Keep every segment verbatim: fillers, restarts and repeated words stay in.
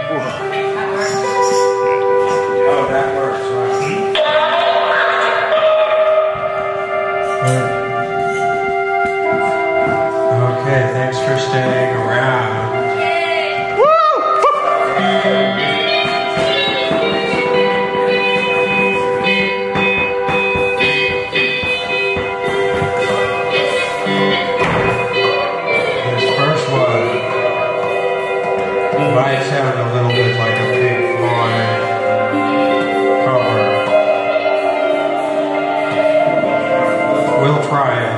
Oh, that works, right? Okay, thanks for staying around. Might sound a little bit like a Pink Floyd cover. We'll try it.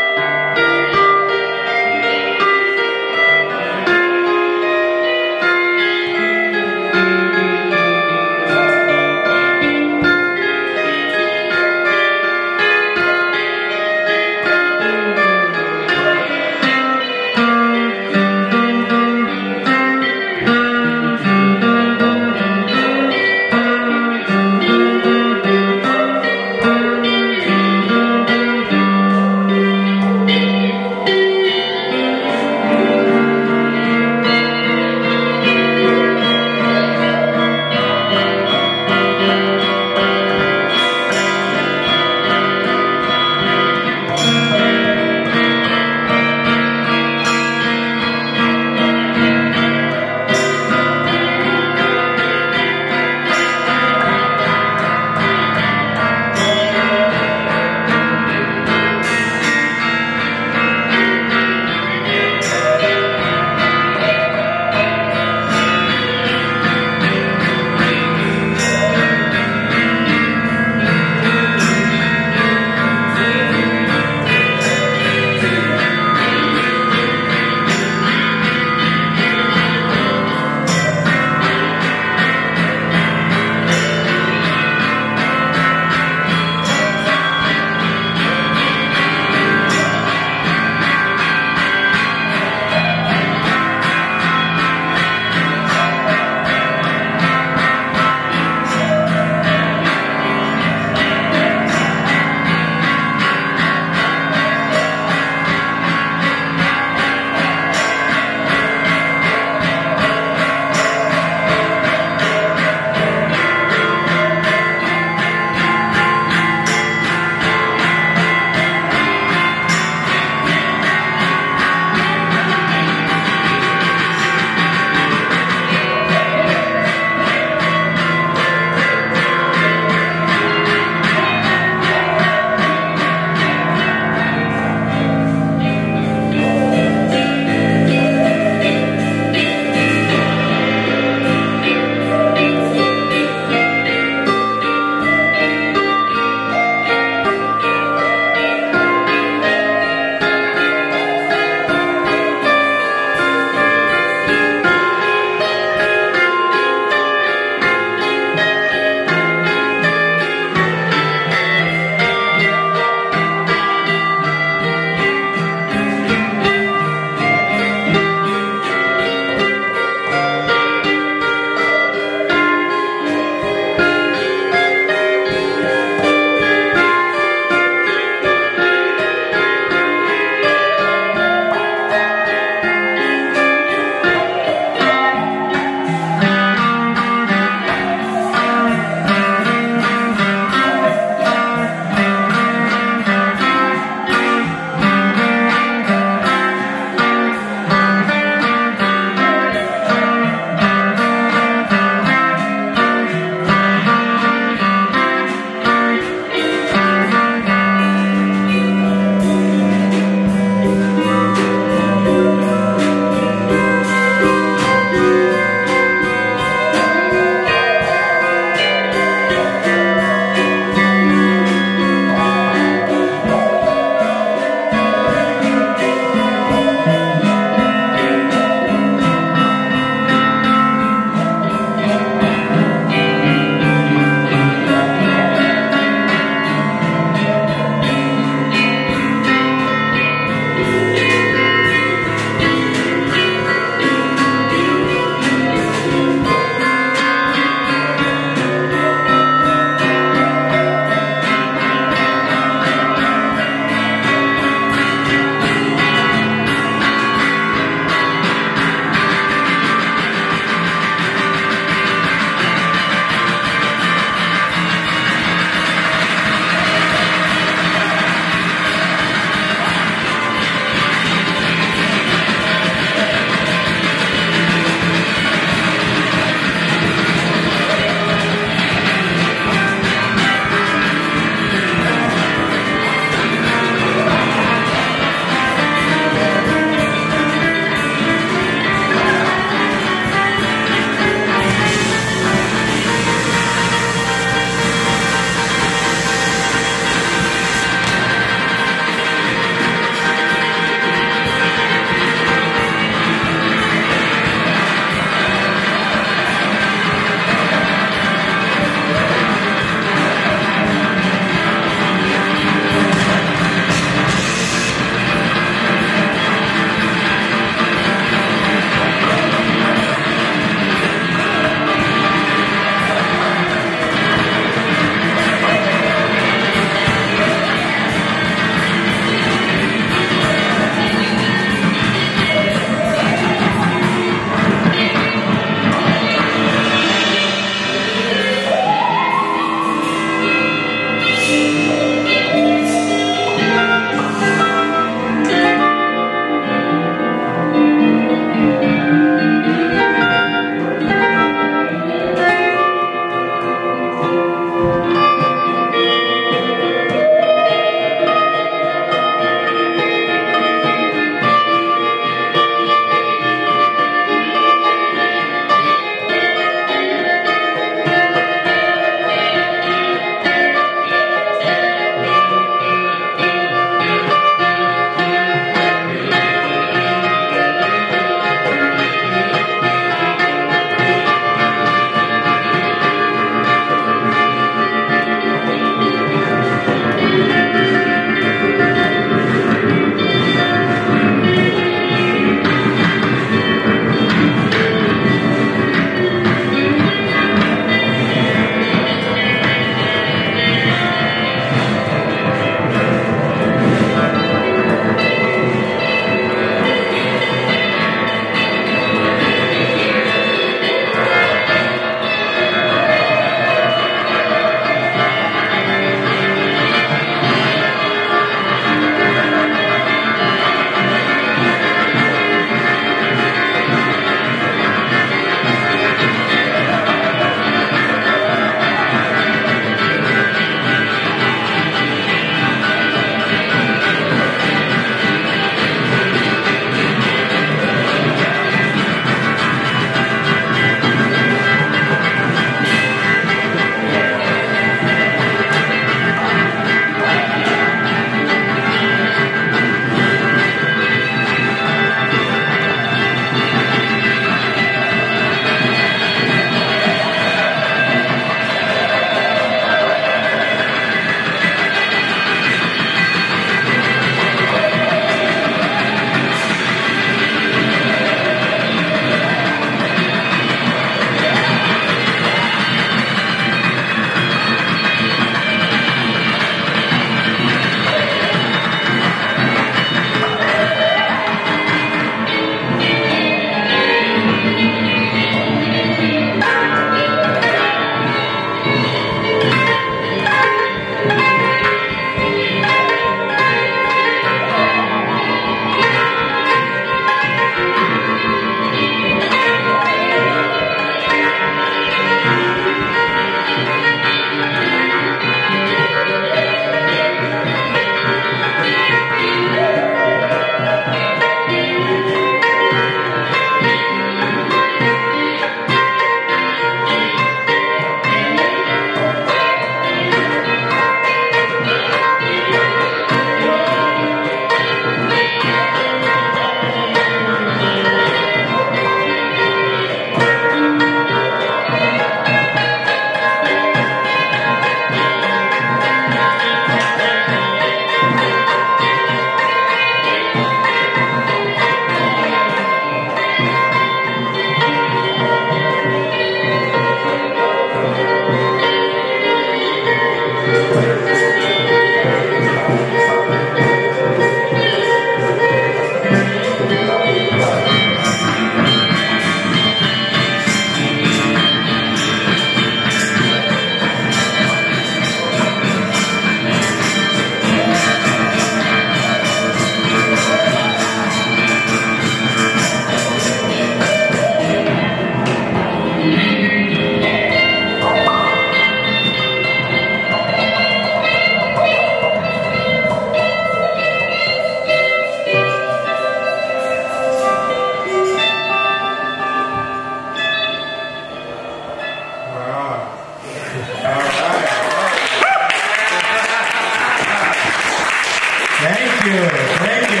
you. Thank you.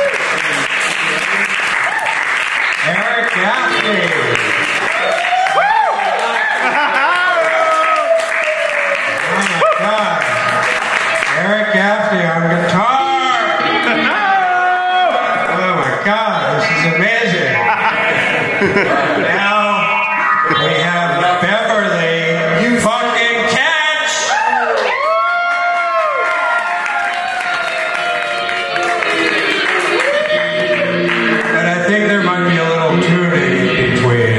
Eric Gaffney. Oh my God. Eric Gaffney on guitar. Oh my God, this is amazing. Now we have Beverly. You fucking catch. But I think there might be a little tuning between.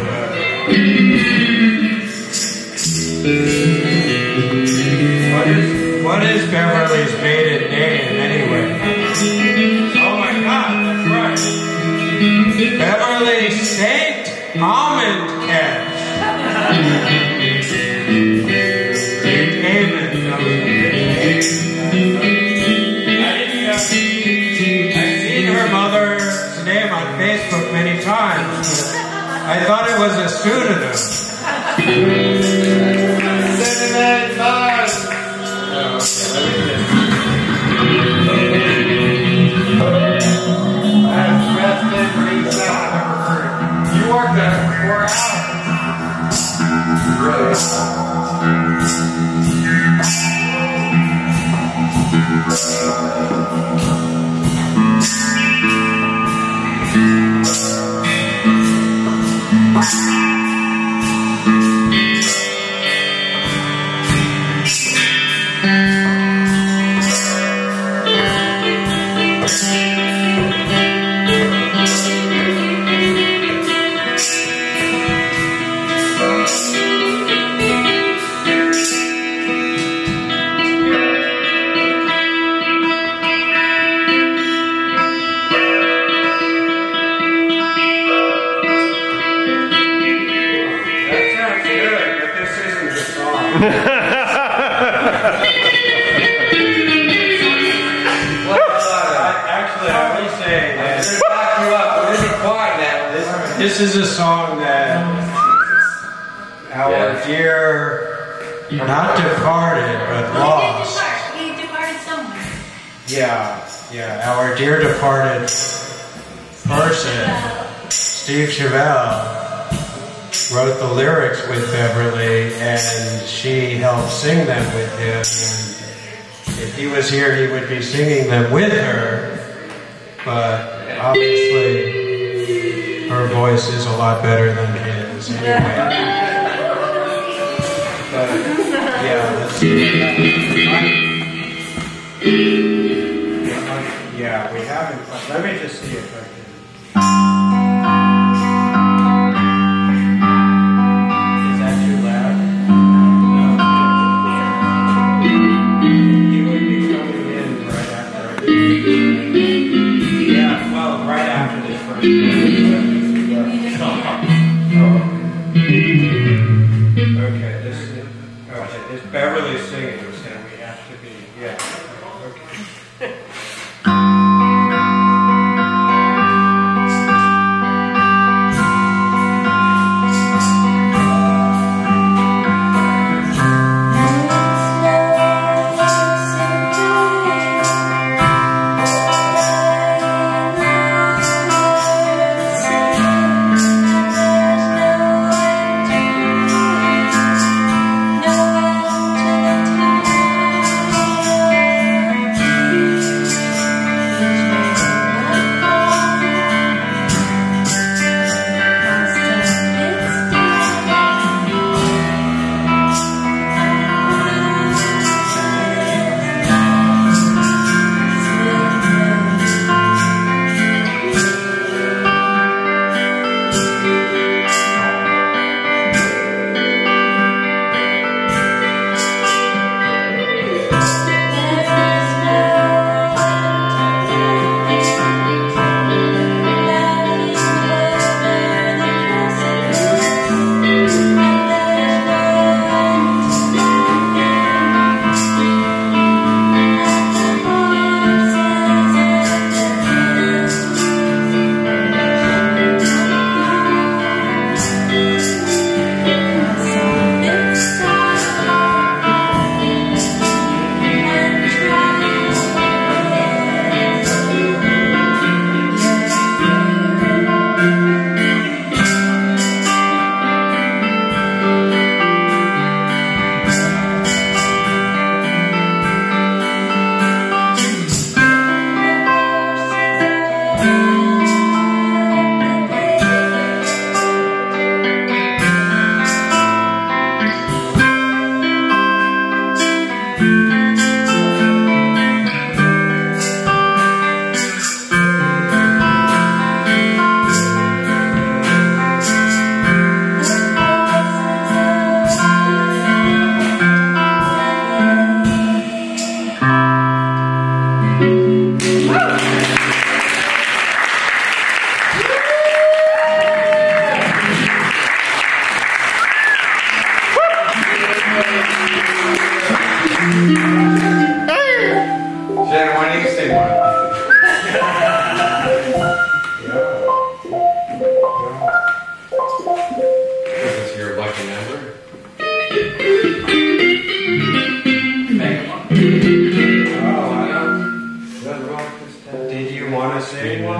What is, what is Beverly's maiden name anyway? Oh my God, that's right. Beverly Saint Almond Catch. Saint Haven. I've seen her mother's name on Facebook many times. I thought it was a pseudonym. Cinnamon Buzz! You worked there for four hours. Really? This is a song that our yeah. dear, not departed, but lost. He departed somewhere. Yeah, yeah, our dear departed person, Steve Chevelle, wrote the lyrics with Beverly, and she helped sing them with him. And if he was here, he would be singing them with her, but obviously her voice is a lot better than his anyway. But yeah, let's yeah, we haven't. Let me just see if I can. Is that too loud? He would be coming in right after. Yeah, well, right after this first. Okay, this is okay. This Beverly singing, so we have to be yeah. Okay.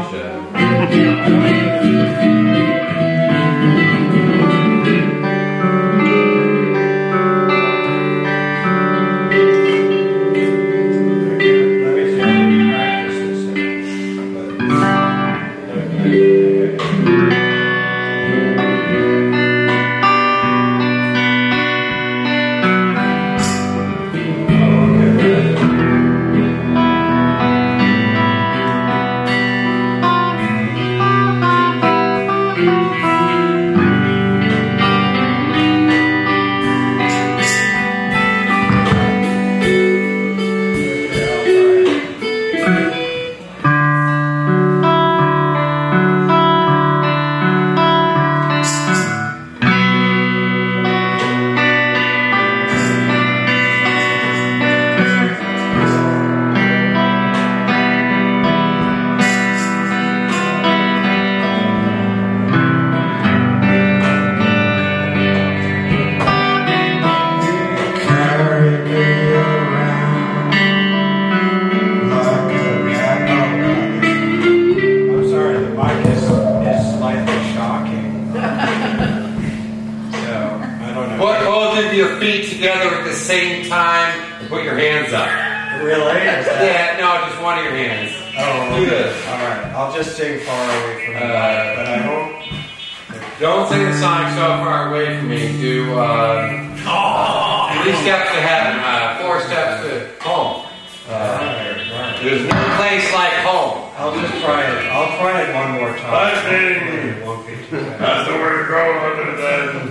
Your feet together at the same time and put your hands up. Really? Is that... Yeah, no, just one of your hands. Oh, do this. Alright, I'll just sing far away from you, Uh, but I hope... Don't sing the song So Far Away From Me. Do uh, uh, three steps to heaven, uh, four steps to home. Uh, right, right. There's no place like home. I'll just try it. I'll try it one more time. I think It won't be too bad. that's the way to go other than...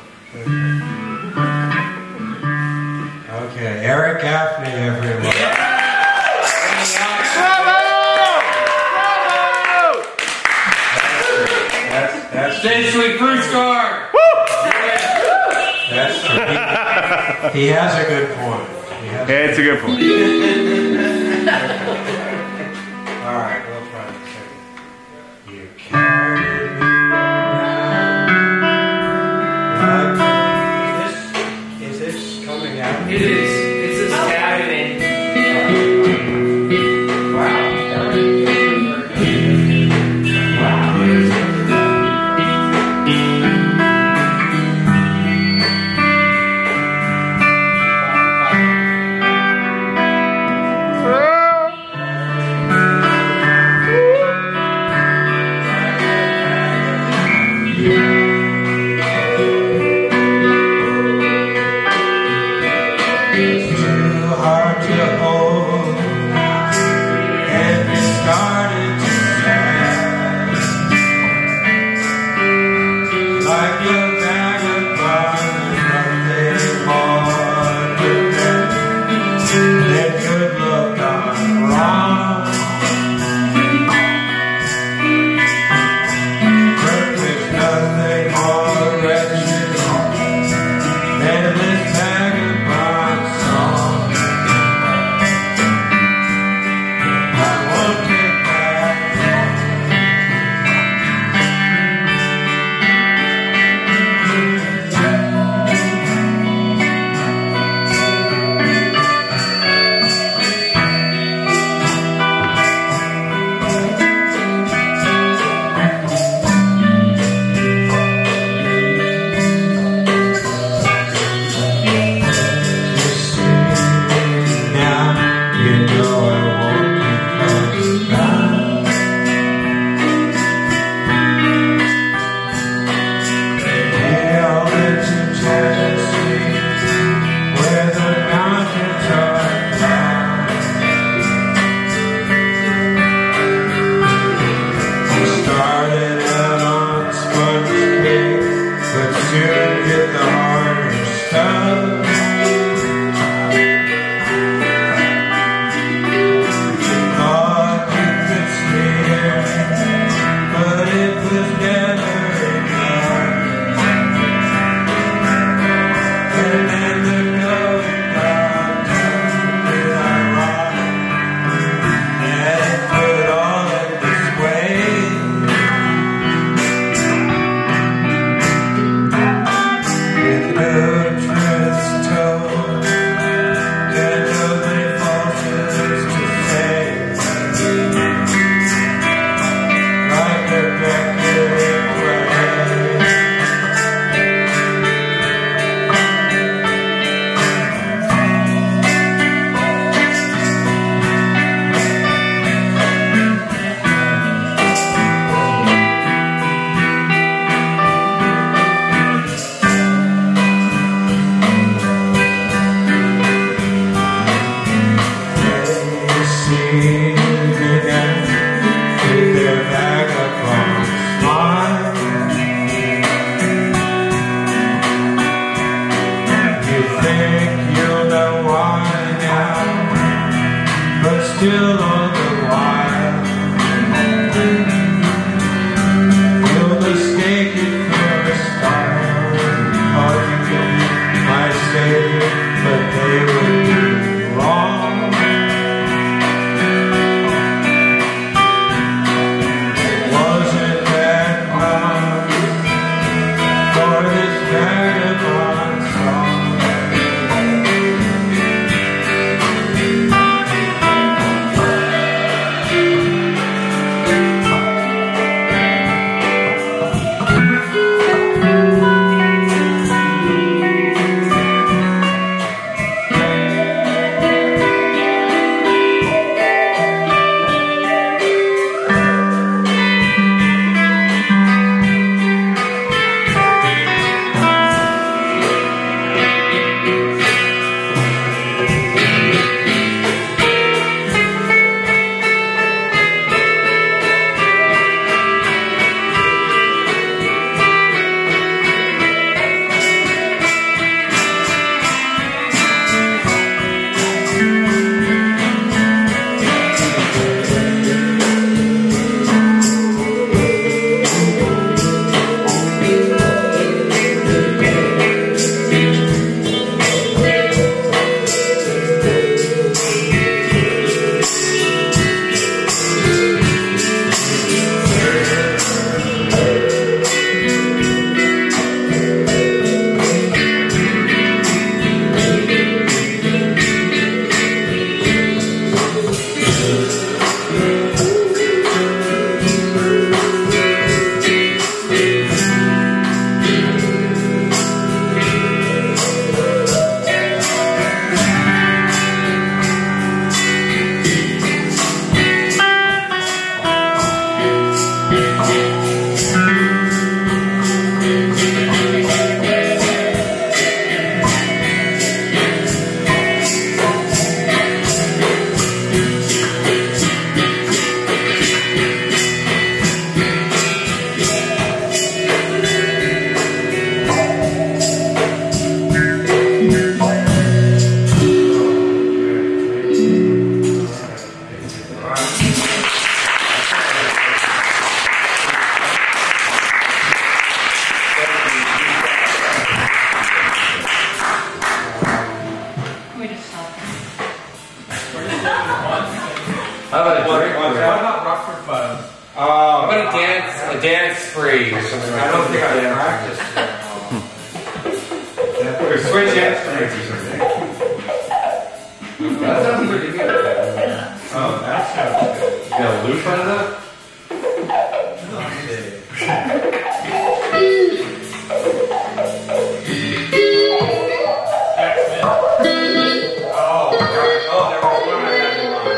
Okay, Eric Gaffney, everyone. Bravo! That's, that's State Street Fruit Store! That's true. He, he has a good point. He has Yeah, it's a good point. All right, we'll try it second. You carry me around like... Is this, is this coming out? It is. It's a stabbing. Wow. still all the while. You'll mistake it for a style, or you might say, but they would be wrong. Wasn't that love for this vagabond song? How about a drink? What about Rockford Fuzz? How about a dance, a dance free or something like I don't think I that? practiced that. Or switch instruments or something. That sounds pretty good. Oh, that sounds good. You got a loop out of that? Oh, right. Oh, there was one I had in mind.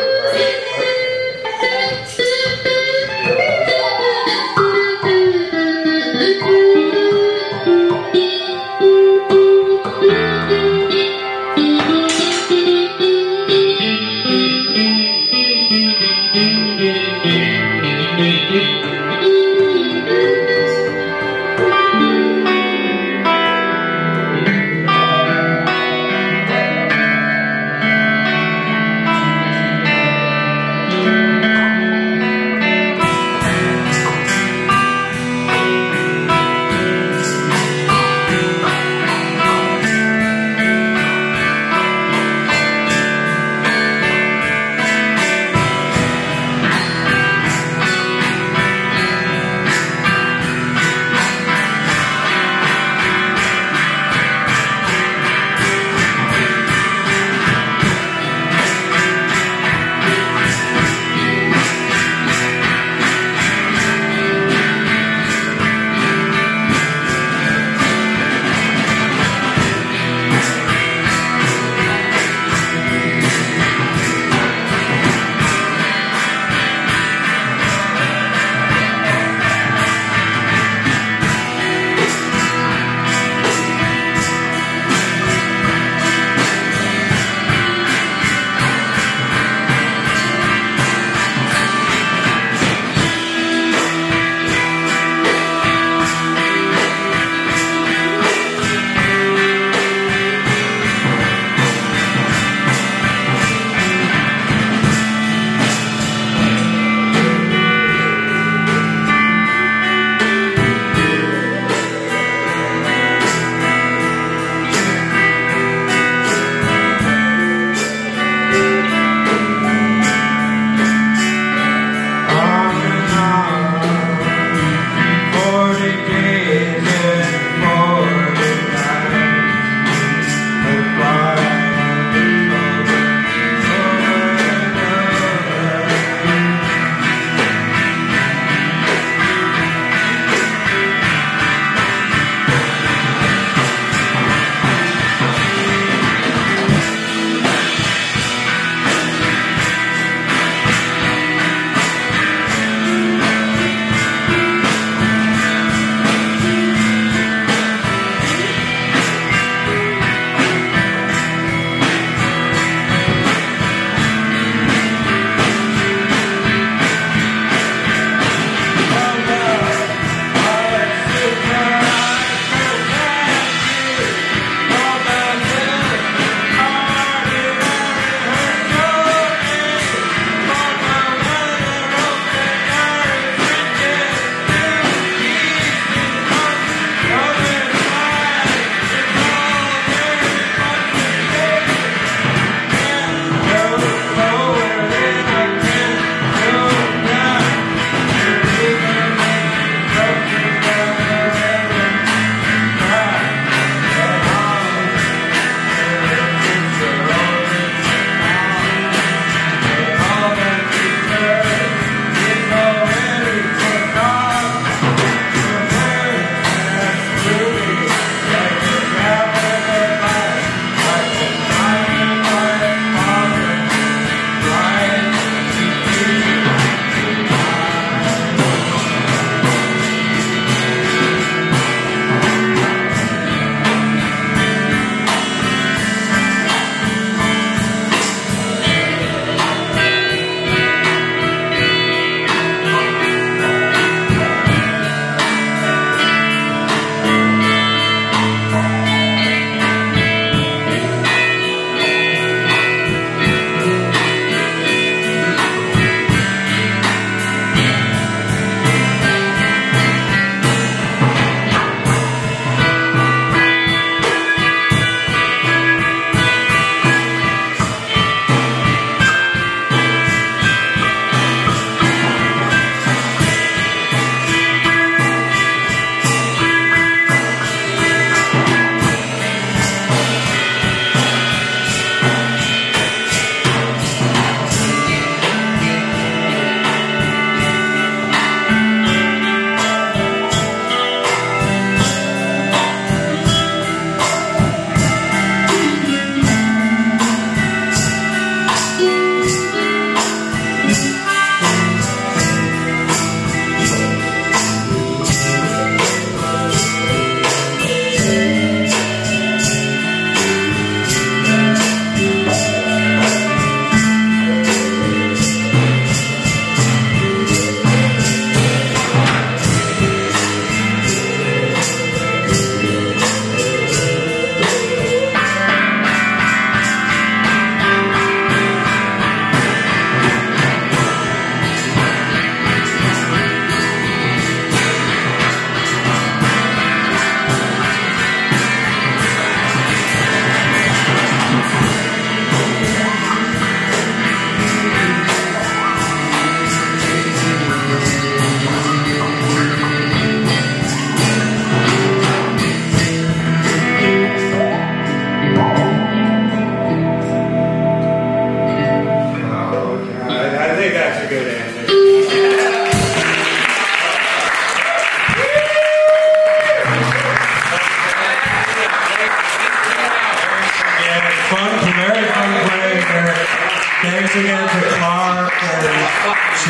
Right. Okay.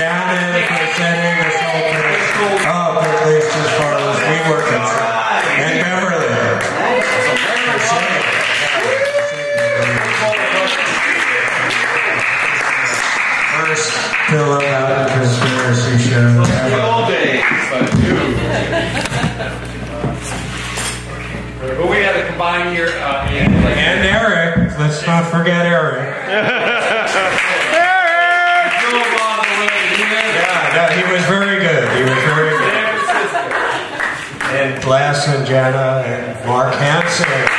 Janet for setting this whole thing up, at least as far as we were concerned. And Beverly. For singing. First pillow out of the conspiracy show. The old days, but dude. But we had to combine here, uh, and, And Eric. Let's not forget Eric. Yeah, no, he was very good. He was very good. And Les and Jenna and Mark Hansen.